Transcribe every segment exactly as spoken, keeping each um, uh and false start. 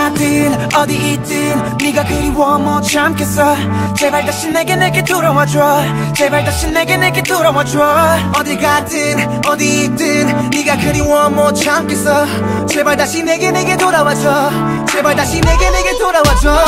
가든 어디 있든 네가 그리워 못 참겠어. 제발 다시 내게 내게 돌아와줘. 제발 다시 내게 내게 돌아와줘. 어디 가든 어디 있든 네가 그리워 못 참겠어. 제발 다시 내게 내게 돌아와줘. 제발 다시 내게 내게 돌아와줘.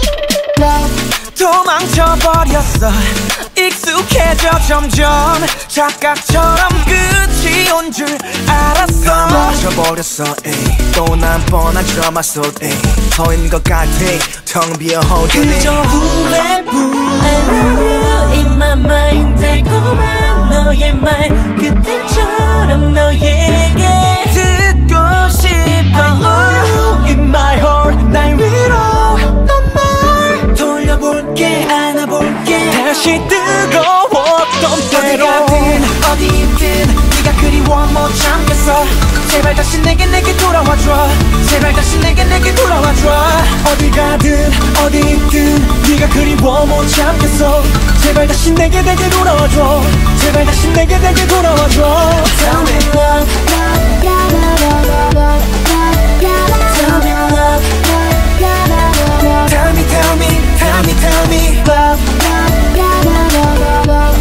도망쳐버렸어. 익숙해져 점점 착각처럼 끝이 온 줄 알았어. 멈춰버렸어 또 난 뻔한 드라마 속 서 있는 것 같아 텅 비어 호텔에. 그저 후회뿐 I love you in my mind. 달콤한 너의 말 그때처럼 너에게 듣고 싶어. I love you in my heart. 날 위로 넌 날 돌려볼게 안아볼게 다시 뜨거웠던 때로. 어디 가든 어디 있든 네가 그리워 못 참겠어. 제발 다시 내게 내게 돌아와줘. 제발 다시 내게 내게 돌아와줘. 어디 가든 어디 있든 네가 그리워 못 참겠어. 제발 다시 내게 내게 돌아와줘. 제발 다시 내게 내게 돌아와줘. Tell me love, love, love, love, love. Tell me love, love, love, love. Tell me tell me tell me tell me Love, love, love, love, love, love.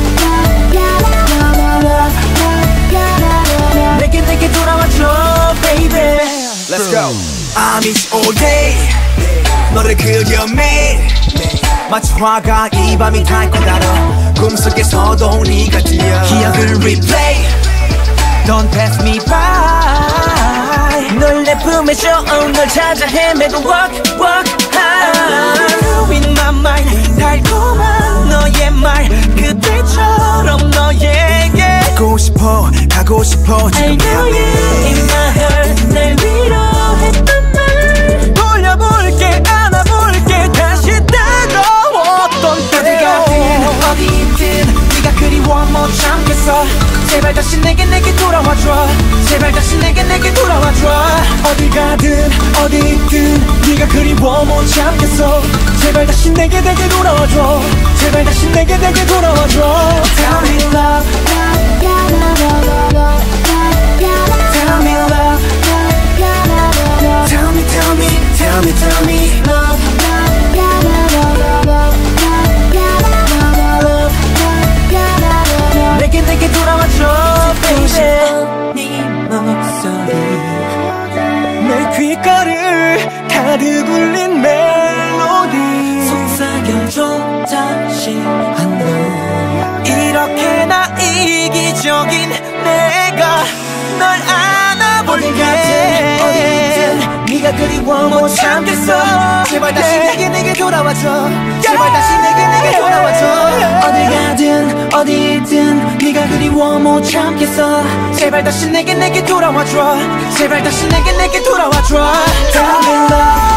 내게 내게 돌아와줘 baby. Let's go. I miss all day 너를 그려 매일 마치 화가 이 밤이 닳고 달아 꿈속에서도 네가 들려. 기억을 replay Don't pass me by. 널 내 품에 줘. 널 찾아 헤매도 walk, walk high. You in my mind. 달콤한 너의 말 그때처럼 너에게 가고 싶어 가고 싶어 I 지금 know you in my heart. 날 위로했던 말 돌려볼게 안아볼게 다시 뜨거웠던 때로. 어디 가든 어디 있든 네가 그리워 못 참겠어. 제발 다시 내게 내게 돌아와줘. 제발 다시 내게 내게 돌아와줘. 어디 가든 어디 있든 네가 그리워 못 참겠어. 제발 다시 내게 내게 돌아와줘. 제발 다시 내게 내게 돌아와줘. Tell me love, love, love, love, love. tell me love, tell me tell me tell me tell me Love, love, love, love, love. 내게 내게 돌아와줘 baby. 네 목소리 내 귓가를 가득 울린 멜로디 속삭여줘 다시 한번. 이렇게나 이기적인 내가 널 안아볼게. 네가 그리워 못 참겠어. 제발 다시 내게 내게 돌아와줘. 제발 다시 내게 내게 돌아와줘. 어디 가든 어디 있든 네가 그리워 못 참겠어. 제발 다시 내게 내게 돌아와줘. 제발 다시 내게 내게 돌아와줘. Tell me love